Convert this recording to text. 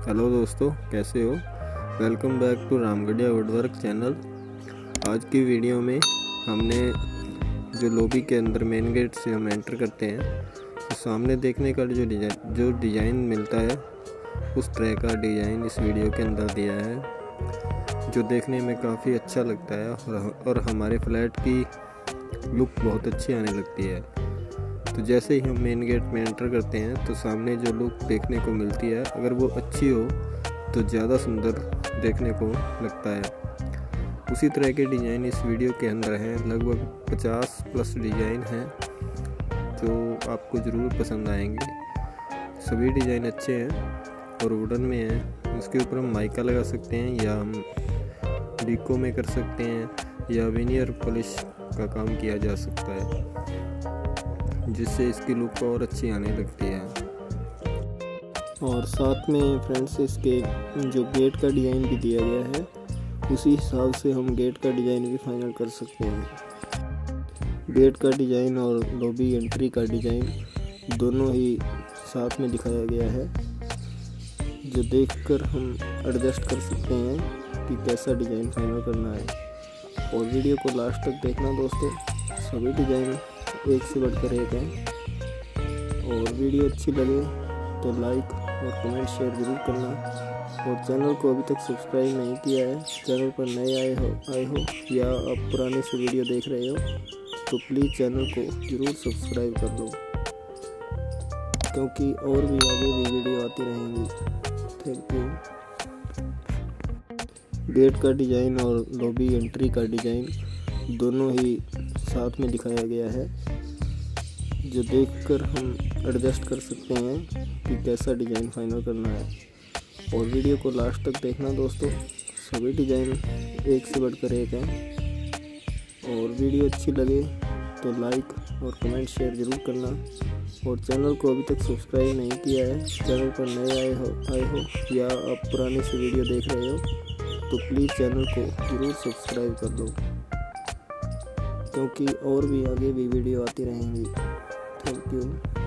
Hello दोस्तों, कैसे हो। Welcome back to Ramgarhia woodwork channel. आज की वीडियो में हमने जो लॉबी के अंदर मेन गेट से हम एंटर करते हैं तो सामने देखने का जो डिज़ाइन मिलता है उस तरह का डिज़ाइन इस वीडियो के अंदर दिया है, जो देखने में काफ़ी अच्छा लगता है और हमारे फ्लैट की लुक बहुत अच्छी आने लगती है। तो जैसे ही हम मेन गेट में एंटर करते हैं तो सामने जो लुक देखने को मिलती है, अगर वो अच्छी हो तो ज़्यादा सुंदर देखने को लगता है। उसी तरह के डिज़ाइन इस वीडियो के अंदर हैं, लगभग 50+ डिज़ाइन हैं जो आपको ज़रूर पसंद आएंगे। सभी डिज़ाइन अच्छे हैं और वुडन में हैं। उसके ऊपर हम माइका लगा सकते हैं या हम डिको में कर सकते हैं या विनियर पॉलिश का काम किया जा सकता है, जिससे इसकी लुक और अच्छी आने लगती है। और साथ में फ्रेंड्स इसके जो गेट का डिज़ाइन भी दिया गया है, उसी हिसाब से हम गेट का डिज़ाइन भी फाइनल कर सकते हैं। गेट का डिज़ाइन और लॉबी एंट्री का डिज़ाइन दोनों ही साथ में दिखाया गया है, जो देखकर हम एडजस्ट कर सकते हैं कि कैसा डिज़ाइन फाइनल करना है। और वीडियो को लास्ट तक देखना दोस्तों, सभी डिज़ाइन एक से बढ़कर एक हैं। और वीडियो अच्छी लगे तो लाइक और कमेंट शेयर ज़रूर करना। और चैनल को अभी तक सब्सक्राइब नहीं किया है, चैनल पर नए आए हो या आप पुराने से वीडियो देख रहे हो तो प्लीज़ चैनल को ज़रूर सब्सक्राइब कर दो, क्योंकि और भी आगे भी वीडियो आती रहेंगी। Thank you. गेट का डिज़ाइन और लॉबी एंट्री का डिज़ाइन दोनों ही साथ में दिखाया गया है, जो देखकर हम एडजस्ट कर सकते हैं कि कैसा डिज़ाइन फाइनल करना है। और वीडियो को लास्ट तक देखना दोस्तों, सभी डिज़ाइन एक से बढ़कर एक हैं। और वीडियो अच्छी लगे तो लाइक और कमेंट शेयर ज़रूर करना। और चैनल को अभी तक सब्सक्राइब नहीं किया है, चैनल पर नए आए हो या आप पुराने से वीडियो देख रहे हो तो प्लीज़ चैनल को ज़रूर सब्सक्राइब कर दो, क्योंकि और भी आगे भी वीडियो आती रहेंगी। Thank you.